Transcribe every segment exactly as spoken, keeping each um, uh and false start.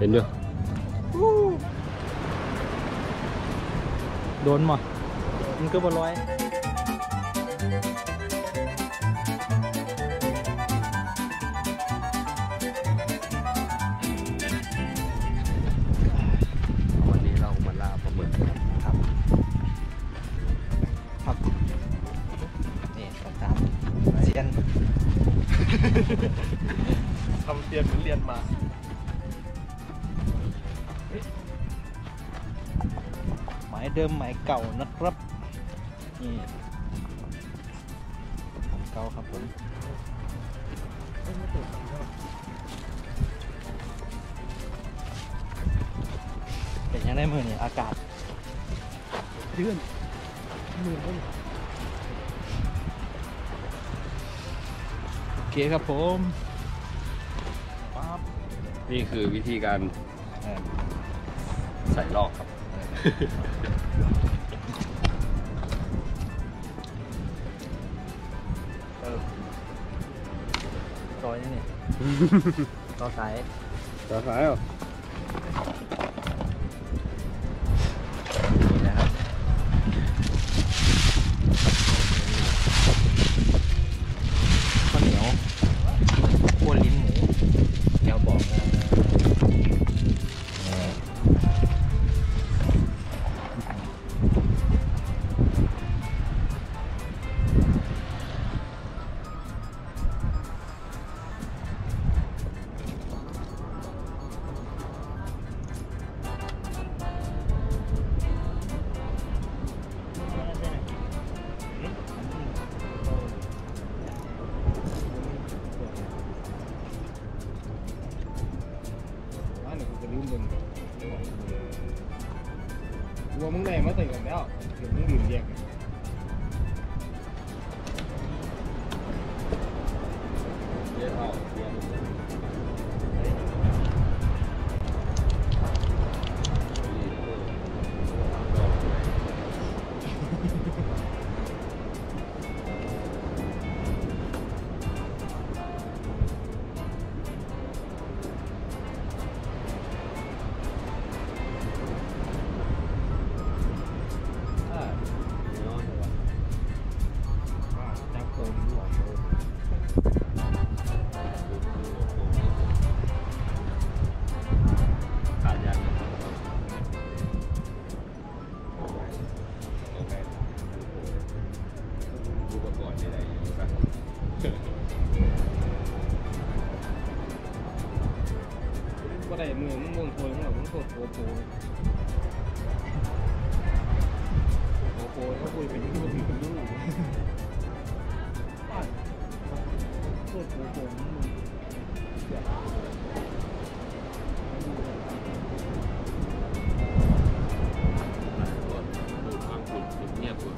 ห็นอยู่โดนมั้ยมันก็บ่ร้อยวันนี้เรามาล่าปลาหมึกครับครับนี่ตามเซียนทำเซียนเหมือนเรียนมาหมายเดิมหมายเก่านะครับนี่ของเก่าครับผมเป็นยังได้มือนี่อากาศเดือนมือเลยโอเคครับผมปั๊บนี่คือวิธีการใส่ลอกครับต่อยังไงต่อสายต่อสายเหรอนี่นะครับข้าวเหนียวคั่วลิ้นหมูแก้วบอกวัวมึงไหนมาใส่กันแล้วเดี๋ยวมึงดื่มแยกเยอะเอาเยอะก็ได้มือมึงมึงโผล่มึงหรอมึงโผล่โผล่โผล่โผล่โผล่เขาคุยเป็นยูทูบเป็นยูทูบโผล่โผล่โผล่มึงดูทางคุณเงียบคุณ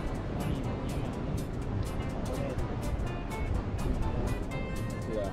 เสือ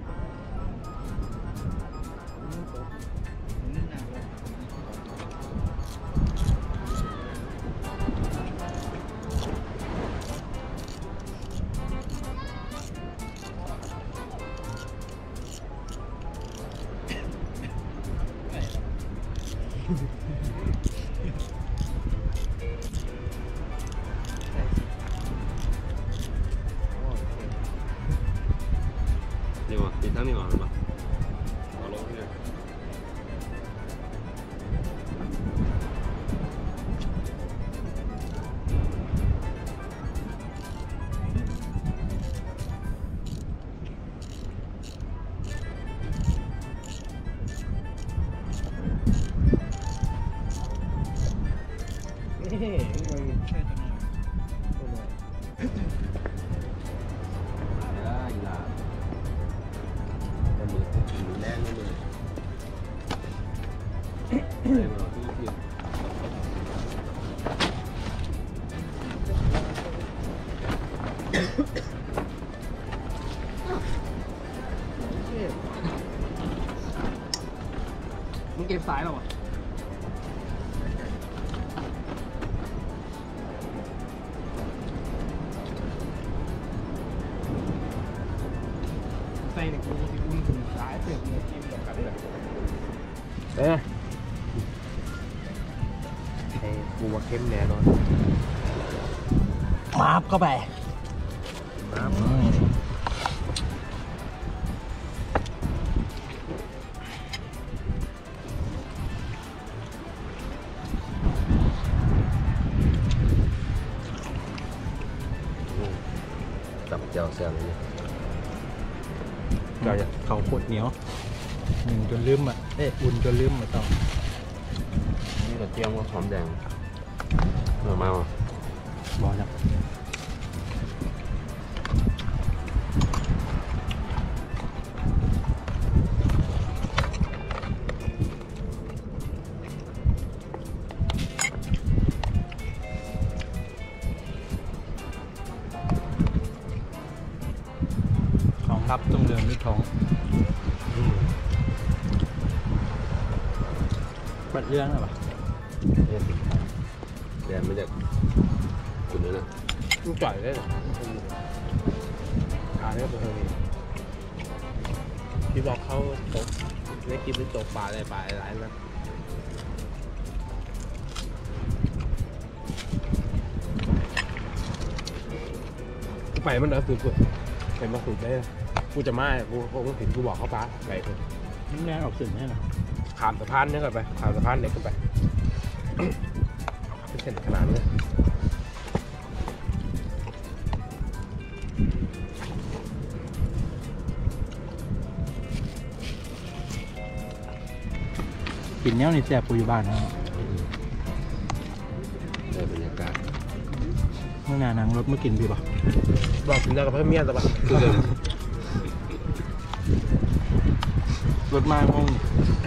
นี่วะติดตั้งนี่วะหรือเปล่าเอาลงเนี่ยเฮ้ยมึงใช่ตัวน้อยได้ละแต่มือถือแรงเลยมือได้มาที่เพียงมึงเก็บสายหรอวะใส่ในกูที่อุ้มถึงสายเปลือกเนื้อจิ้มแบบกันเลยเอ๊ะไอ้ปูมาเข้มแน่นอนมาบเข้าไปน้อืมจับเจียวเสียงนี่ก็จะเขาขวดเหนียวหนึ่งจนลืมอ่ะเอ๊ะอุ่นจนลืมมาต่อนี่กระเทียมกับหอมแดงเออมาว่ะบอกนะ ของรับต้องเดินด้วยท้องบัดเรื่องอะไรปะเนี่ยแดงไม่จากคุณนั่นนะำมันจ่อยได้เหรอขาเนี่ยเป็นคนพี่บอกเขาตกในกินเป็นตกปลาอะไรปลาอะไรนะไปมันเด้อคือกูเป็นมาขุดได้กูจะมากูกูเห็นกูบอกเขาปลาไปเถอะนี่แรงออกสื่อแน่นอนขามสะพานเนี่ยกันไปขามสะพานเด็กกันไป เป็นเส้นขนาดนี้กินเนี้ยนี่แซ่บปูอยู่บ้านนะครับได้บรรยากาศเมื่อนานนังรถมากินพี่ปะบอกกินได้กับเพื่อนเมียแต่ปะรถมางง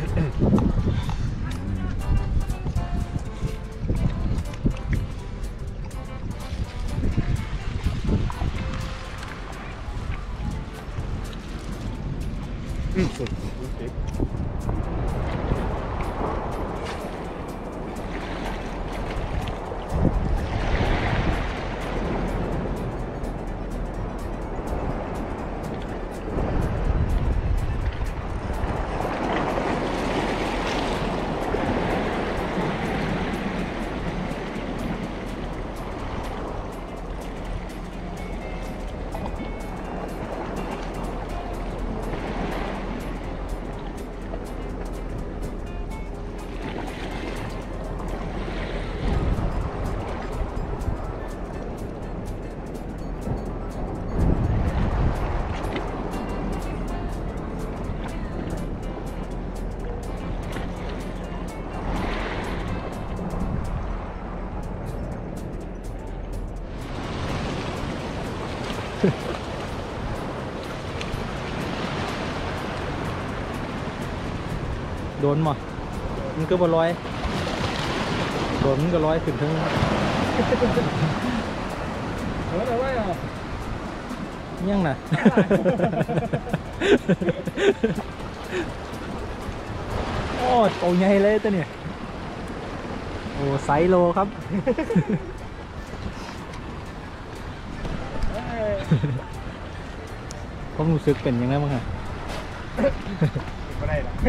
อืมสุดโดนมั้มันก็บ่ร้อยโดนมันก็ร้อยถึงทั้งเออแต่ว่ายังน่ะ โอ้โตใหญ่เลยตัวเนี่ยโอ้ไซส์โลครับ ความรู้สึกเป็นยังไงบ้างฮะไม่ได้หรอก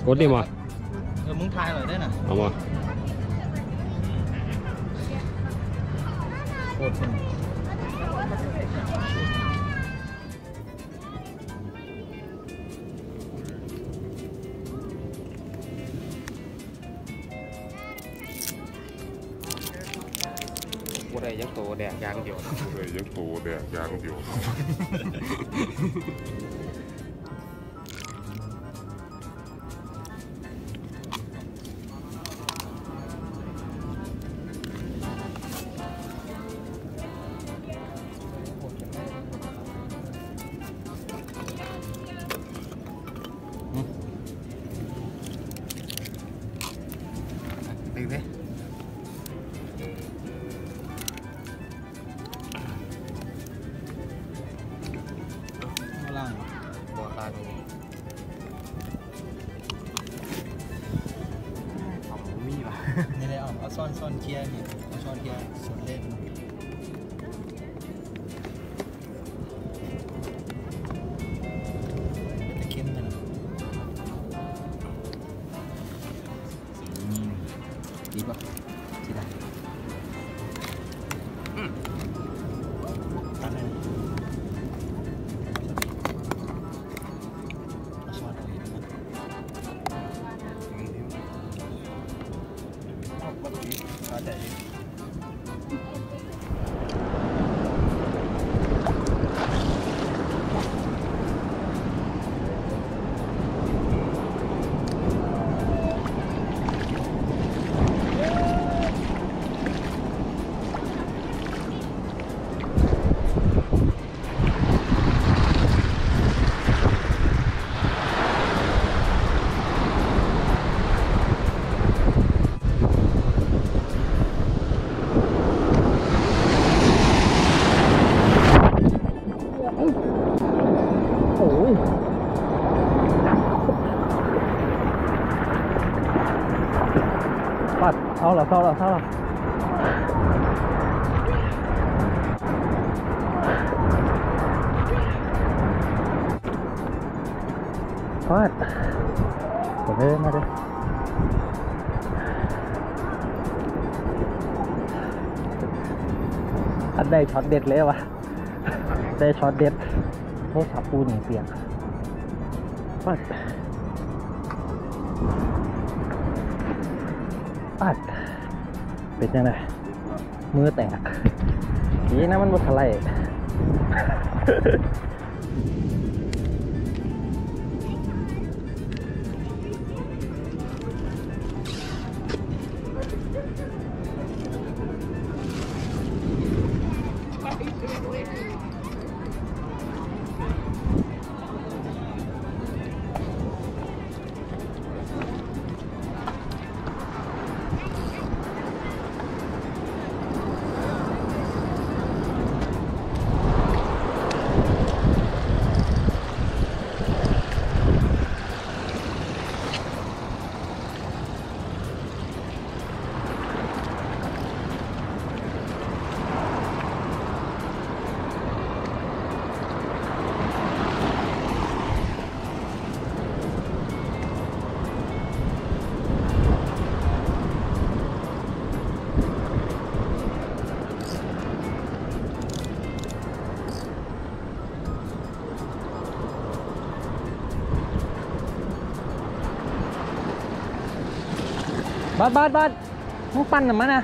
กดดิมาเออมึงทายหน่อยได้น่ะเอามาโคตรเป็นกูได้ยักษ์โตแดกยางเดียวเลยยังโตแดกยางเดียวดึงดิข้างล่างบ่อตาดูเอามีป่ะนี่เลยเอาเอาซ่อนซ่อนเทียร์นี่เอาซ่อนเทียร์สุดเล่นเป็นตะเข้มเลยนะดีป่ะสีดำตัดเลยเอาซ่อนเอาอีกนะเข้าใจ โอ้ยปัดเอาเหรอเอาเหรอเอาเหรอปัดมาเด้มาเด้อันได้ช็อตเด็ดเลยวะได้ช็อตเด็ดโทรศัพท์กูหนีเปียกปัดปัดเป็นยังไงมือแตกนี่นะมันบดทะเลบัดบัดบัดมึงปั่นหรือมั้งนะ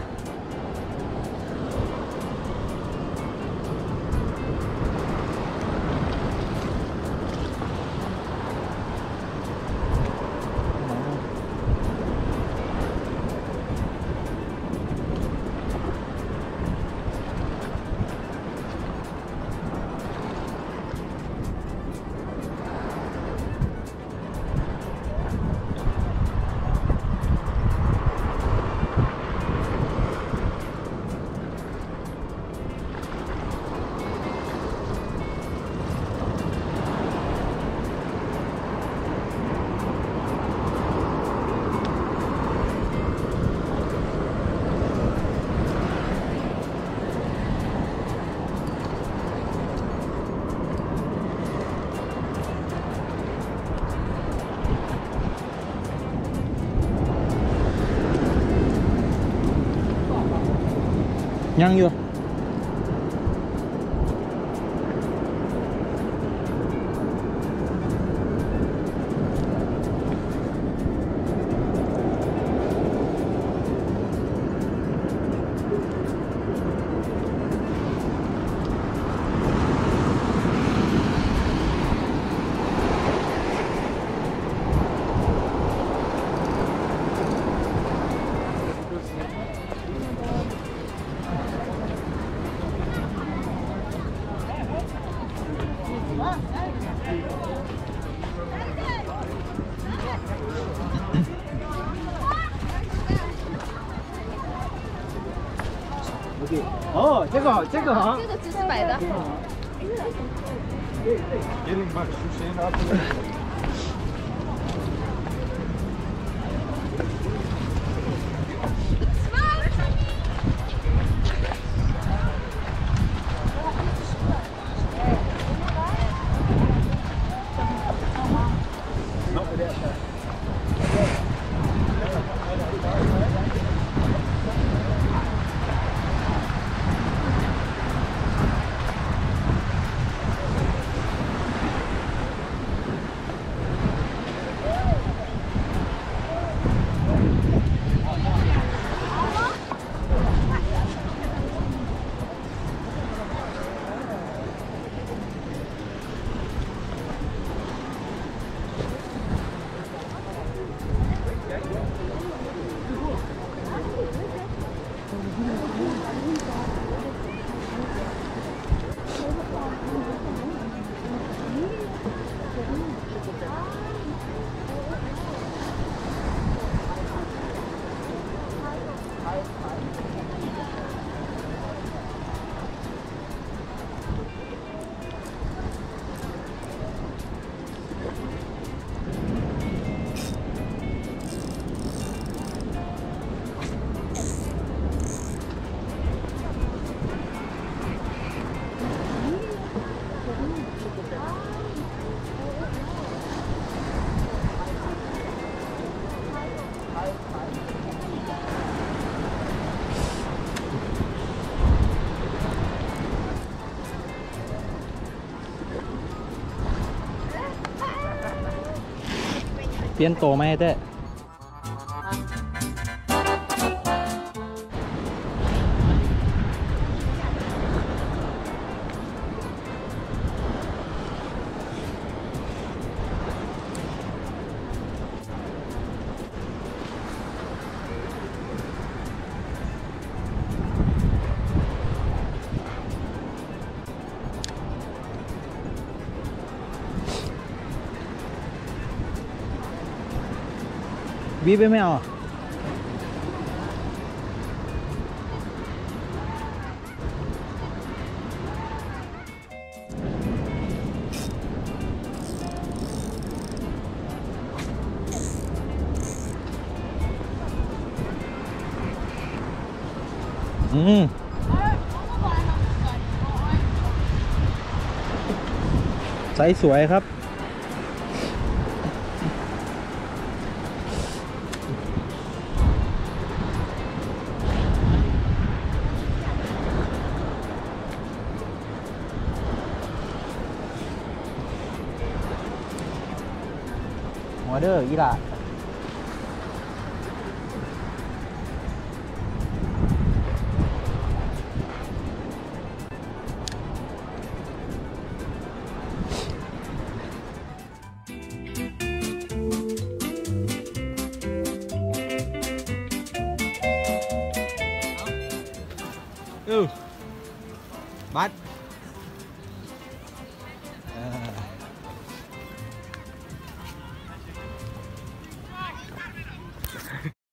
ยังอยู่哦，这个这个哈， 这个只是买的。 เปลี่ยนโตไหมเต้วีไปไม่เอาอืมไซส์สวยครับหัวเด้ออีหล่ะเออบัตร